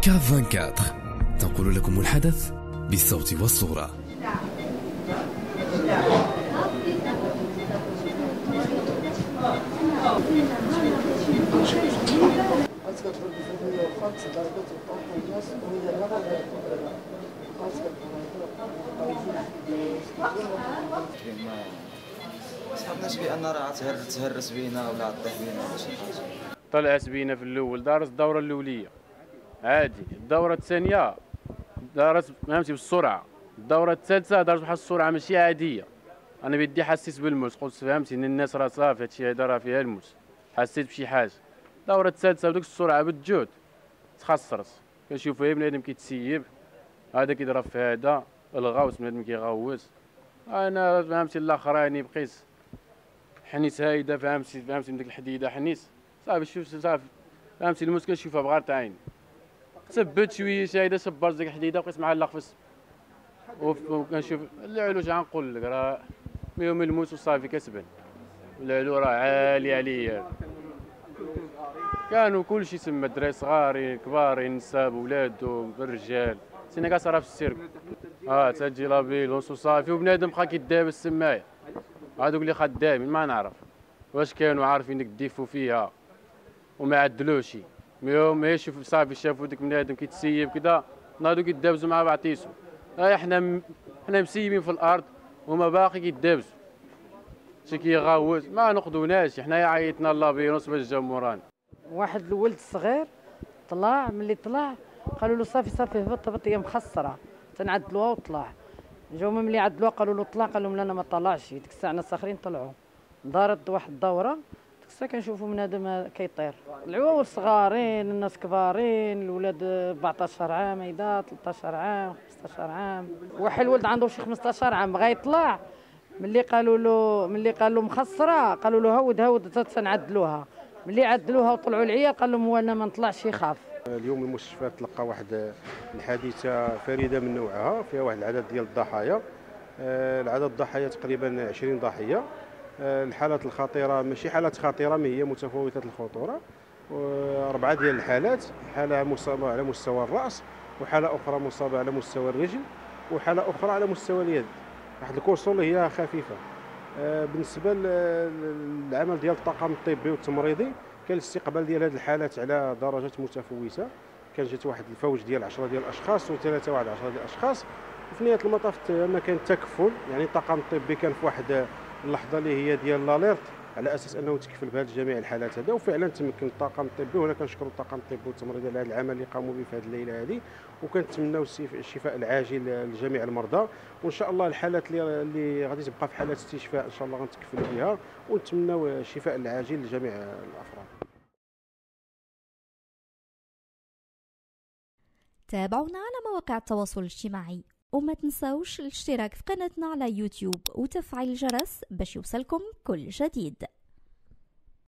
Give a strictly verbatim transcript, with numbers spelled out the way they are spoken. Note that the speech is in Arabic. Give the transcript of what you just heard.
كاف أربعة وعشرين تنقل لكم الحدث بالصوت والصورة. صحابناش بان راه تهرس بينا ولا طيح بينا ولا شي حاجه. طلعت بينا في الاول دارت الدوره الاوليه عادي، الدوره الثانيه دارت فهمتي بالسرعه، الدوره الثالثه دارت بواحد السرعه ماشي عاديه. انا بدي حسيت بالموت، قلت فهمتي ان الناس راه صافي هادشي هذا راه فيها الموت، حسيت بشي حاجه. الدوره الثالثه بديك السرعه بالجهد تخسرت، كنشوف غير بنادم كيتسيب، هذا كيضرب في هذا، الغوت بنادم كيغوت. انا فهمتي الاخراني بقيت حنيت هايده فهمتي فهمتي من ديك الحديده حنيت صافي شوف صافي فهمتي الموت كنشوفها بغارت عيني. تثبت شويه هايده صبرت ديك الحديده بقيت معلق في وكنشوف العلو. شحال نقول لك راه يوم الموت وصافي كتبان العلو راه عالي عليا. كانوا كلشي تما دراري صغارين كبارين نساء بولادهم بالرجال، سينا كتصرا في السيرك اه تجي لابيلونس وصافي وبنادم بقى كيدابس تمايا. هادوك اللي خدامين ما نعرف واش كانوا عارفين ديك ديفو فيها وما عدلوش. يوم ما يشوف صافي شافوا ديك بنادم كيتسيب كذا ناضوا كيدابزوا مع بعضيسو. ها حنا م... حنا مسيبين في الارض وما باقي كيدابزوا شي كيغوت ما نقدوناش. حنايا عيطنا لابيلونس باش جاو مورانا. واحد الولد صغير طلع، ملي طلع قالوا له صافي صافي هبط هبط هي مخسره تنعدلوها وطلع. جاو ملي عدلوها قالوا له طلع، قال لهم لا انا ما طلعش. ديك الساعه الناس اخرين طلعوا، دارت واحد الدوره ديك الساعه كنشوفوا بنادم كيطير. العواول صغارين الناس كبارين، الولاد أربعطاش عام هيدا ثلاثطاش عام خمسطاش عام. واحد الولد عنده شي خمسطاش عام بغا يطلع، ملي قالوا له ملي قال له مخسره قالوا له هود هود تنعدلوها. ملي عدلوها وطلعوا العيال قال لهم هو انا ما نطلعش يخاف. اليوم المستشفى تلقى واحد الحادثه فريده من نوعها فيها واحد العدد ديال الضحايا. العدد الضحايا تقريبا عشرين ضحيه. الحالات الخطيره ماشي حالات خطيره مي هي متفاوته الخطوره. اربعه ديال الحالات، حاله مصابه على مستوى الراس وحاله اخرى مصابه على مستوى الرجل وحاله اخرى على مستوى اليد. واحد الكورسول هي خفيفه. بالنسبه للعمل ديال الطاقم الطبي والتمريضي كان الاستقبال ديال هذه الحالات على درجات متفاوته. كان جات واحد الفوج ديال عشرة ديال الاشخاص وثلاثه واحد عشرة ديال الاشخاص. وفي نهايه المطاف ما كان التكفل، يعني الطاقم الطبي كان في واحد اللحظه اللي هي ديال لاليرت على اساس انه تكفل بهذه جميع الحالات هذا، وفعلا تمكن الطاقم الطبي. وهنا كنشكر الطاقم الطبي والتمريضي على هذا العمل اللي قاموا به في هذه الليله هذه، وكنتمناو الشفاء العاجل لجميع المرضى. وان شاء الله الحالات اللي اللي غادي تبقى في حالات استشفاء ان شاء الله غنتكفلوا بها، ونتمناو الشفاء العاجل لجميع الافراد. تابعونا على مواقع التواصل الاجتماعي وما تنساوش الاشتراك في قناتنا على يوتيوب وتفعيل الجرس باش يوصلكم كل جديد.